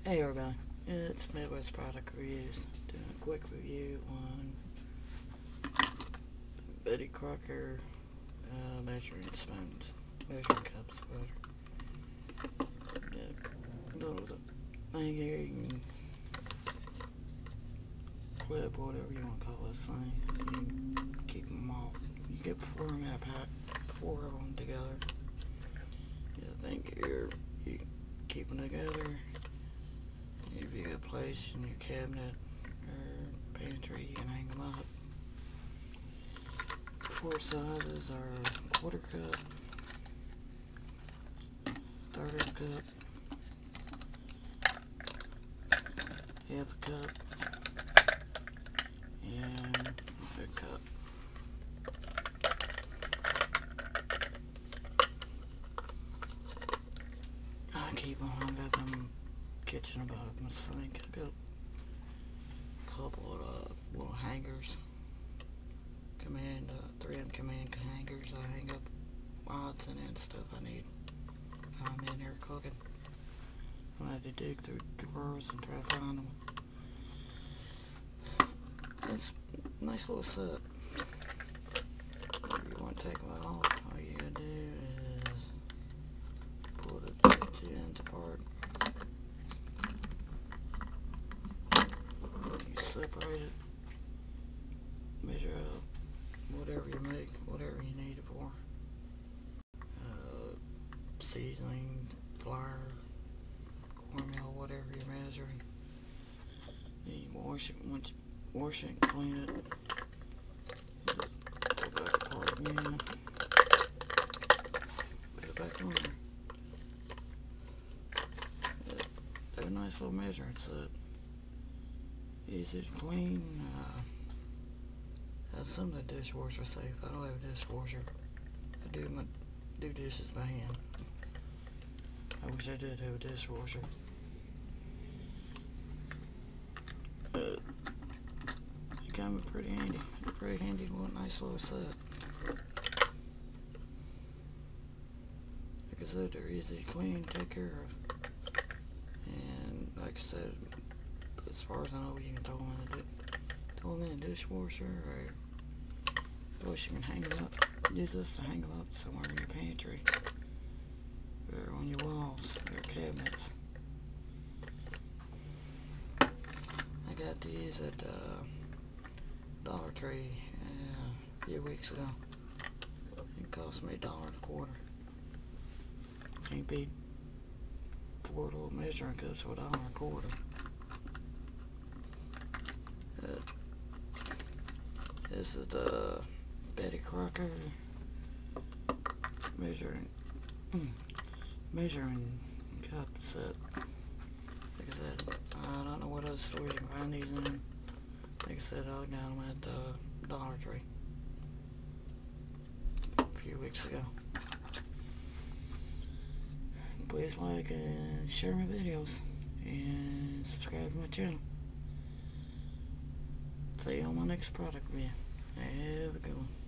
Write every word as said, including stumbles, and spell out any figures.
Hey everybody, it's Midwest Product Reviews, doing a quick review on Betty Crocker uh, Measuring Spoons, Measuring Cups, whatever. Yeah, little thing here, you can clip, whatever you want to call this thing. You can keep them all, you get four in that pack, four of them together. Yeah, I think you're, you keep them together. If you got a place in your cabinet or pantry, you can hang them up. Four sizes are quarter cup, third of a cup, half a cup, and a cup. I keep them hung up in kitchen above my sink. I got a couple of uh, little hangers. Command, uh, three of them command hangers. I hang up odds and ends stuff I need. I'm in here cooking. I had to dig through drawers and try to find them. It's a nice little set. If you want to take them off, all you gotta do is pull the two ends apart. You separate it, measure up whatever you make, whatever you need it for. Uh, seasoning, flour, cornmeal, whatever you're measuring. Then you wash it. Once you wash it and clean it, go back apart again. Put it back on there. They're a nice little measuring set. Easy to clean. Uh, has some of the dishwasher safe. I don't have a dishwasher. I do my do dishes by hand. I wish I did have a dishwasher. Uh, it came pretty handy. Pretty handy little nice little set. Like I said, they're easy to clean, take care of. And like I said, as far as I know, you can throw them in the, throw them in the dishwasher, or of course you can hang them up. Use this to hang them up somewhere in your pantry, or on your walls, or cabinets. I got these at uh, Dollar Tree uh, a few weeks ago. It cost me a dollar and a quarter. Can't beat four little measuring cups for a dollar and a quarter. Uh, this is the Betty Crocker measuring mm, measuring cup set. Like I said, I don't know what other stores you can find these in. Like I said, I got them at the Dollar Tree a few weeks ago. Please like and share my videos and subscribe to my channel. See you on my next product review. Have a good one.